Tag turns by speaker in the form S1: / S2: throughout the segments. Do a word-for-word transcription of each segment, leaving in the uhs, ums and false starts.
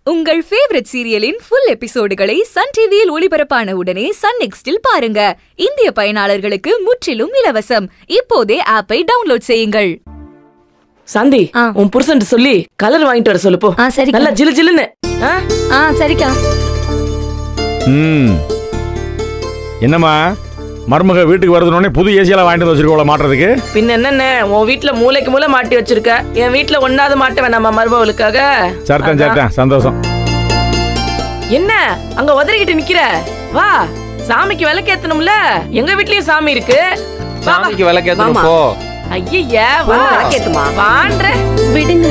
S1: உங்கள் ஃபேவரட் சீரியலின் ஃபுல் எபிசோடுகளை சன் டிவியில் ஒளிபரப்பான உடனே சன் நெக்ஸ்டில் பாருங்க. இந்திய பயனாளர்களுக்கு முற்றிலும் இலவசம். இப்போதே ஆப்பை டவுன்லோட் செய்யுங்கள்.
S2: சாந்தி, உன் புருஷன் சொல்லி கலர் வாங்கிட்டு வர சொல்லு போ. சரி, நல்லா ஜிலு ஜிலுன்னு.
S3: ஆ சரிக்கா.
S4: ம் என்னம்மா மருமக வீட்டுக்கு வரதுனோடனே புது ஏசியெல்லாம் வாங்கிட்டு வச்சிருக்கோல மாட்டுறதுக்கு?
S2: பின்ன என்னென்ன உன் வீட்டுல மூளைக்கு மூளை மாட்டி வச்சிருக்க, என் வீட்டுல ஒன்னாவது மாட்ட வேணாமா மருமகளுக்காக?
S4: சரிதான் சரிதான், சந்தோஷம்.
S2: என்ன அங்க உதறிக்கிட்டு நிக்கிற? வா, சாமிக்கு விளக்கேத்தணும்ல. எங்க வீட்லயும் சாமி இருக்கு.
S5: சாமிக்கு விளக்கேத்தணும் போ.
S2: ஐயா வா, விளக்கேத்துமா வான்ற
S3: விடுங்க.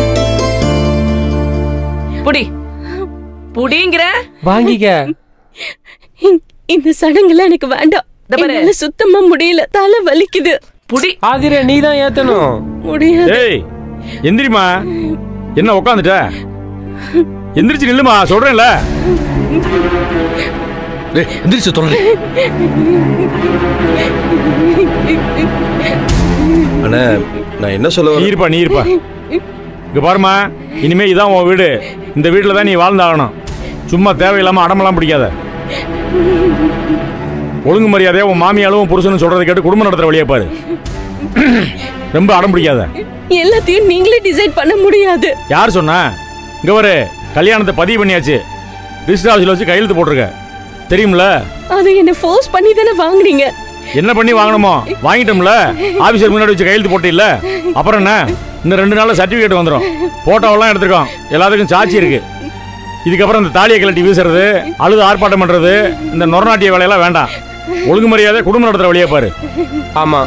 S2: புடி புடிங்கற வாங்கிக்க.
S3: இந்த சடங்குல எனக்கு வேண்டாம். என்னால சுத்தமா முடியல, தலை வலிக்குது.
S2: புடி
S5: ஆதிரே, நீ தான் ஏத்தணும்.
S3: முடியாது.
S4: ஏய் எந்திரிமா. என்ன உட்காந்துட்ட? எந்திரிச்சு நில்லுமா, சொல்றேன்ல.
S5: டேய் எந்திரிச்சு சொல்றேன்.
S6: அண்ணா நான் என்ன சொல்ல?
S4: நீ இருப்பா நீ இருப்பா. இங்க பாருமா, இனிமே இதான் உன் வீடு. இந்த வீட்டுல தான் நீ வாழ்ந்தாகணும். சும்மா தேவையில்லாம அடமெல்லாம் பிடிக்காத. ஒழுங்கு மரியாதையா உன் மாமியாலும் புருஷனும் சொல்றதை கேட்டு குடும்பம் நடத்துற வழியா பாரு. ரொம்ப அடம் பிடிக்காத.
S3: எல்லாத்தையும் நீங்களே டிசைட் பண்ண முடியாது.
S4: யார் சொன்னா? இங்க வர கல்யாணத்தை பதிவு பண்ணியாச்சு. ரிஜிஸ்டர் ஆஃபீஸ்ல வச்சு கையெழுத்து போட்டிருக்க, தெரியும்ல?
S3: அதை என்ன ஃபோர்ஸ் பண்ணி தானே வாங்குறீங்க.
S4: என்ன பண்ணி வாங்கணுமோ வாங்கிட்டோம்ல. ஆபீசர் முன்னாடி வச்சு கையெழுத்து போட்டு இல்ல, அப்புறம் என்ன? இன்னும் ரெண்டு நாள்ல சர்டிபிகேட் வந்துடும். போட்டோவெல்லாம் எடுத்துருக்கோம், எல்லாத்துக்கும் சாட்சி இருக்கு. இதுக்கப்புறம் இந்த தாலியை கலட்டி வீசுறது, அழுது ஆர்ப்பாட்டம் பண்றது, இந்த நொறநாட்டிய வேலையெல்லாம் வேண்டாம். ஒழுங்கு மரியாதை குடும்பம் நடத்துற வழியா பாரு.
S5: ஆமா,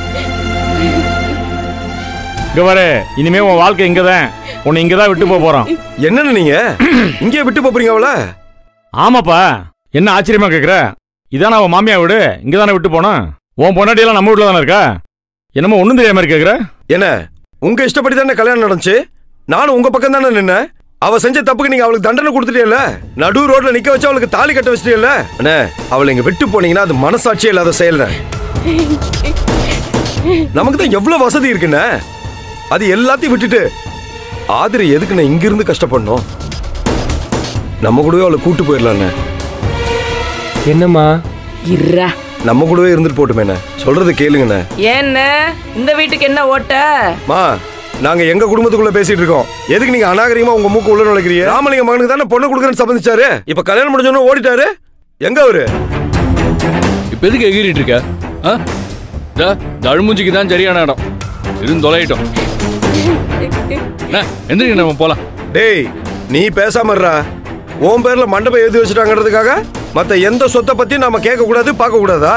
S4: இங்க பாரு, இனிமே உன் வாழ்க்கை இங்கதான். உன்னை இங்கதான் விட்டு போக போறோம்.
S6: என்னன்னு நீங்க இங்கே விட்டு போறீங்க அவள?
S4: ஆமாப்பா, என்ன ஆச்சரியமா கேக்குற? இதான அவன் மாமியா வீடு, இங்கதானே விட்டு போனோம். உன் பொண்டாட்டி எல்லாம் நம்ம வீட்டுல தானே இருக்கா. என்னமோ ஒண்ணும் தெரியாம கேக்குற?
S6: என்ன உங்க இஷ்டப்படி தானே கல்யாணம் நடந்துச்சு. நானும் உங்க பக்கம் தானே நின்ன. அவ செஞ்ச தப்புக்கு நீங்க அவளுக்கு தண்டனை கொடுத்துட்டீல்ல. நடு ரோட்ல நிக்க வச்சு அவளுக்கு தாலி கட்ட வச்சிட்டீல்ல. அண்ணே, அவளை இங்க விட்டு போனீங்கன்னா அது மனசாட்சியே இல்லாத செயல். நமக்கு தான் எவ்வளவு வசதி இருக்குண்ணே. அது எல்லாத்தையும் விட்டுட்டு ஆதிரை எதுக்குண்ணே இங்க இருந்து கஷ்டப்படணும்? நம்ம கூடவே அவளை கூட்டு போயிடலாண்ணே.
S5: என்னம்மா
S2: இர்ரா,
S6: நம்ம கூடவே இருந்துட்டு போட்டுமேண்ணே. சொல்றது கேளுங்கண்ணே.
S2: ஏன்ன இந்த வீட்டுக்கு என்ன ஓட்ட?
S6: மா, நாங்க எங்க குடும்பத்துக்குள்ள பேசிட்டு இருக்கோம். எதுக்கு நீங்க அநாகரிகமா உங்க மூக்கு உள்ள நுழைக்கிறீங்க? ராமலிங்க மகனுக்கு தானே பொண்ணு கொடுக்குறேன்னு சம்மதிச்சாரு. இப்ப கல்யாணம் முடிஞ்சோன்னு ஓடிட்டாரு. எங்க அவரு?
S7: இப்ப எதுக்கு எகிரிட்டு இருக்க? தழுமூஞ்சிக்கு தான் சரியான இடம். இருந்து தொலையிட்டோம். எந்திரிக்க, நம்ம போலாம்.
S6: டேய், நீ பேசாம இருடா. உன் பேர்ல மண்டபம் எழுதி வச்சுட்டாங்கிறதுக்காக மத்த எந்த சொத்தை பத்தி நாம கேட்க கூடாது, பார்க்க கூடாதா?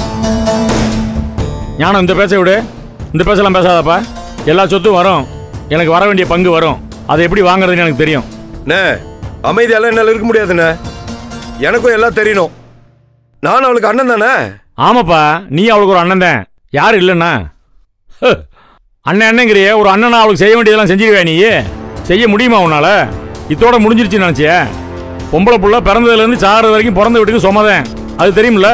S4: ஞானம், இந்த பேச விடு. இந்த பேசலாம் பேசாதப்பா. எல்லா சொத்தும் வரும், எனக்கு வர வேண்டிய பங்கு வரும். அதை எப்படி வாங்குறதுன்னு எனக்கு தெரியும்.
S6: அமைதியால என்னால இருக்க முடியாதுண்ணே. எனக்கும் எல்லாம் தெரியணும். நானும் அவளுக்கு அண்ணன் தானே.
S4: ஆமாப்பா, நீ அவளுக்கு ஒரு அண்ணன் தான். யாரு இல்லைன்னா? அண்ணன் அண்ணங்கிறிய ஒரு அண்ணனா அவளுக்கு செய்ய வேண்டியதெல்லாம் செஞ்சிருவே. நீ செய்ய முடியுமா உன்னால? இதோட முடிஞ்சிருச்சுன்னு நினைச்சிய? பொம்பளை புள்ள பிறந்ததுல இருந்து சாகிறது வரைக்கும் பிறந்த வீட்டுக்கு சொமதேன், அது தெரியும்ல?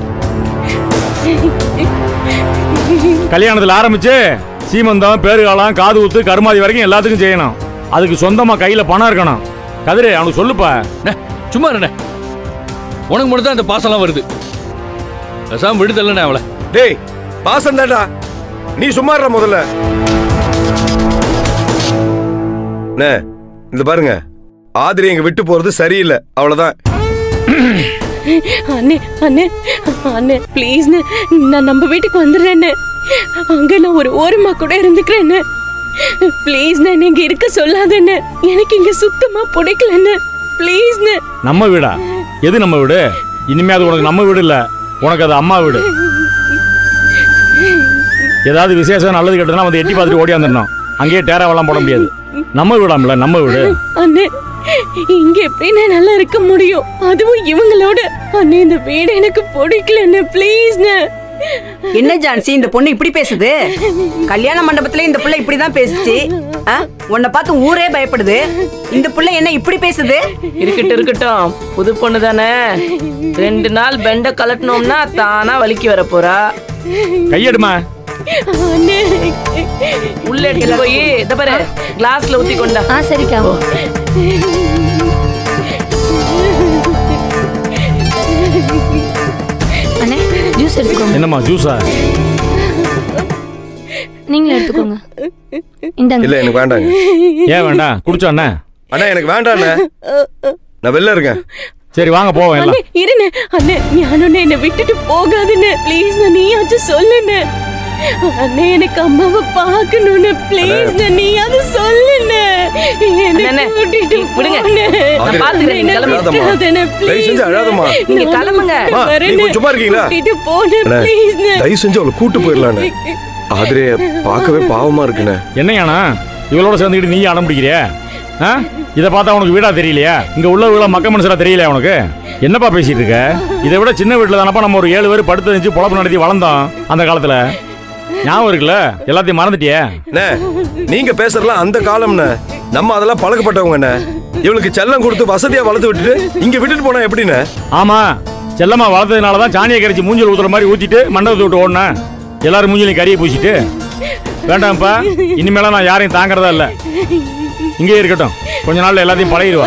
S4: கல்யாணத்துல ஆரம்பிச்சு சீமந்தம், பேருகாலம், காது ஊத்து, கருமாதி வரைக்கும் எல்லாத்துக்கும் செய்யணும். அதுக்கு சொந்தமா கையில பணம் இருக்கணும். கதிரே, அவனுக்கு சொல்லுப்பா.
S7: சும்மா இருண்ணே, உனக்கு மட்டும் தான் இந்த பாசம்லாம் வருது. பேசாம விடுதல்ல அவளை.
S6: டேய், பாசம் தான்டா. நீ சும்மா இருடா முதல்ல. இந்த பாருங்க, ஆதிரி எங்க விட்டு போறது சரியில்லை, அவ்வளவுதான்.
S3: அண்ணே அண்ணே அண்ணே ப்ளீஸ், நான் நம்ம வீட்டுக்கு வந்துடுறேன்னு. அங்க நான் ஒரு ஓரமா கூட இருந்துக்கிறேன்னு. ப்ளீஸ், நான் இங்க இருக்க சொல்லாதேன்னு. எனக்கு இங்க சுத்தமா பிடிக்கலன்னு. ப்ளீஸ்.
S4: நம்ம வீடா? எது நம்ம வீடு? இனிமே அது உனக்கு நம்ம வீடு இல்ல, உனக்கு அது அம்மா வீடு. ஏதாவது விசேஷம் நல்லது கேட்டதுன்னா வந்து எட்டி பார்த்துட்டு ஓடி வந்துடணும். அங்கேயே டேராவெல்லாம் போட முடியாது. நம்ம வீடாம்ல, நம்ம வீடு.
S3: அண்ணே, இங்க எப்படி நல்லா இருக்க முடியும்? அதுவும் இவங்களோட. அண்ணே, இந்த வீடு எனக்கு பிடிக்கலன்னு. ப்ளீஸ்.
S8: என்ன ஜான்சி, இந்த பொண்ணு இப்படி பேசுது? கல்யாண மண்டபத்துல இந்த புள்ள இப்படிதான் பேசுச்சு. உன்னை பார்த்து ஊரே பயப்படுது. இந்த புள்ள என்ன இப்படி பேசுது?
S2: இருக்கட்டும் இருக்கட்டும், புது பொண்ணு தானே. ரெண்டு நாள் பெண்ட கலட்டினோம்னா தானா வலிக்கு வர போறா.
S4: கையெடுமா.
S2: உள்ள எடுத்து போய் இத பாரு, கிளாஸ்ல ஊத்தி கொண்டா.
S3: ஆ சரிக்கா.
S4: என்னம்மா ஜூஸா?
S9: நீங்களே எடுத்துக்கோங்க. இந்தாங்க.
S6: இல்ல எனக்கு வேண்டாங்க.
S4: ஏன் வேண்டாம்? குடிச்சா அண்ணா?
S6: அண்ணா எனக்கு வேண்டாம் அண்ணா. நான் வெளில இருக்கேன்.
S4: சரி வாங்க போவோம் எல்லாம்.
S3: இருண்ணே அண்ணே, ஞானண்ணே என்னை விட்டுட்டு போகாதுண்ணே ப்ளீஸ். நீயாச்சும் சொல்லுண்ணே. அண்ணே எனக்கு அம்மாவை பார்க்கணும்னு ப்ளீஸ். நீயாவது சொல்லுண்ணே.
S2: அண்ணே, விடுங்க. நான் பாத்துக்கிறேன். நீங்க கிளம்புங்க.
S6: தயவு செஞ்சு அழாதம்மா.
S2: நீங்க கிளம்புங்க.
S6: நீங்க சும்மா இருக்கீங்களா? தயவு செஞ்சு அவளை கூட்டு போயிடலான்னு. ஆதிரே பார்க்கவே பாவமா இருக்குண்ணே.
S4: என்னையாண்ணா இவளோட சேர்ந்துக்கிட்டு நீ அடம் பிடிக்கிறியா? இதை பார்த்தா உனக்கு வீடா தெரியலையா? இங்க உள்ள வீட மக்க மனுஷரா தெரியலையா உனக்கு? என்னப்பா பேசிட்டு இருக்க? இதை விட சின்ன வீட்டுல தானப்பா நம்ம ஒரு ஏழு பேர் படுத்து வச்சு பொழப்பு நடத்தி வளர்ந்தோம் அந்த காலத்துல. ஞாபகம் இருக்குல்ல? எல்லாத்தையும் மறந்துட்டியே?
S6: நீங்க பேசுறதுலாம் அந்த காலம்னு. நம்ம அதெல்லாம் பழக்கப்பட்டவங்க. இவளுக்கு செல்லம் கொடுத்து வசதியா வளர்த்து விட்டுட்டு இங்க விட்டுட்டு போனா எப்படின்னு?
S4: ஆமா, செல்லமா வளர்த்ததுனாலதான் சாணியை கரைச்சி மூஞ்சில் ஊத்துற மாதிரி ஊத்திட்டு மண்டபத்தை விட்டு ஓடுன. எல்லாரும் மூஞ்சிலையும் கறியை பூசிட்டு. வேண்டாம்ப்பா, இனிமேலாம் நான் யாரையும் தாங்கறதா இல்ல. இங்கே இருக்கட்டும், கொஞ்ச நாள்ல எல்லாத்தையும் பழகிடுவா.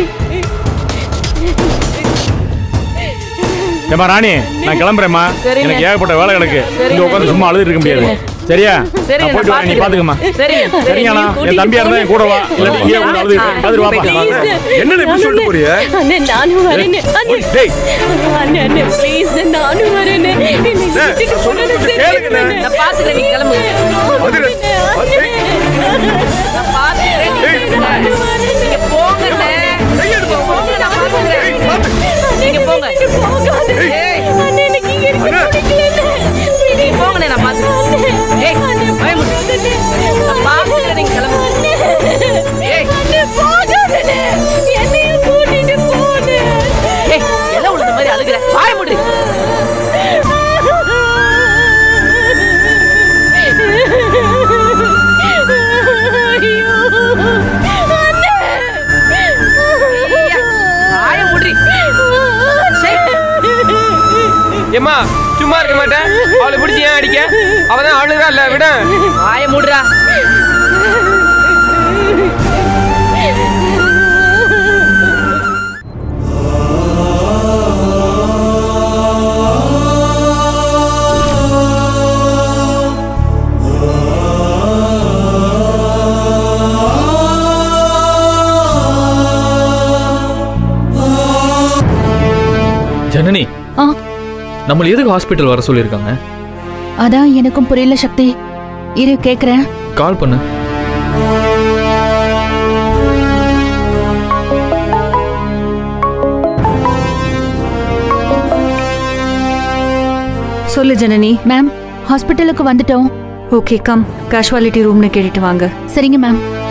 S4: ஏமா ராணி, நான் கிளம்புறேம்மா. எனக்கு ஏகப்பட்ட வேலை கிடக்கு. இங்க உட்காந்து சும்மா அழுது இருக்க முடியாது. சரியா? நான் போயிட்டு வரேன், நீ பாத்துக்கம்மா. சரியாண்ணா, என் தம்பியா இருந்தா என் கூட வா. இல்ல இங்கே கூட அழுது அழுது வாப்பா.
S6: என்ன இப்படி சொல்லிட்டு போறிய?
S3: அண்ணே நானும் வரேன். அண்ணே அண்ணே அண்ணே ப்ளீஸ் நானும் வரேன்.
S2: கேளுங்க. நான் பாத்துக்கிறேன். நீங்க கிளம்புங்க. நான் பாத்துக்கிறேன். நீங்க போங்கண்ணே. போங்க, நான் பாத்துக்கிறேன். நீங்க போங்க.
S3: அண்ணே எனக்கு இங்க இருக்க பிடிக்கல.
S2: நீ போங்கண்ணே, நான் பாத்துக்கிறேன். ஏய் பயமுடு. நான் பாத்துக்கிறேன். நீங்க கிளம்புங்க. ஏய்
S3: அண்ணே போகாதே. என்னையும் கூட்டிட்டு போடு.
S2: ஏய் எல்லாம் உள்ள மாதிரி அழுகுற. பயமுடு.
S5: ஏமா சும்மா இருக்க மாட்டேன். அவளை பிடிச்சி ஏன் அடிக்க? அவதான் அழுதா இல்ல, விட.
S2: வாய மூடுறா.
S7: ஜனனி, நம்மள எதுக்கு ஹாஸ்பிட்டல் வர சொல்லிருக்காங்க?
S9: அதான் எனக்கும் புரியல சக்தி. இரு கேக்குறேன்.
S7: கால் பண்ணு.
S10: சொல்லு ஜனனி.
S9: மேம், ஹாஸ்பிட்டலுக்கு வந்துட்டோம்.
S10: Okay come. கேஷுவாலிட்டி ரூம்னு கேட்டுட்டு வாங்க.
S9: சரிங்க மேம்.